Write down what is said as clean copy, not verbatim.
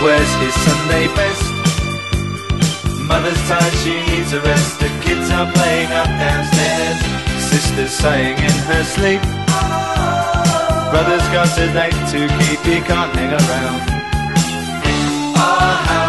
wears his Sunday best. Mother's tired, she needs a rest. The kids are playing up downstairs. Sister's sighing in her sleep. Brother's got a date to keep, he can't hang around. Our house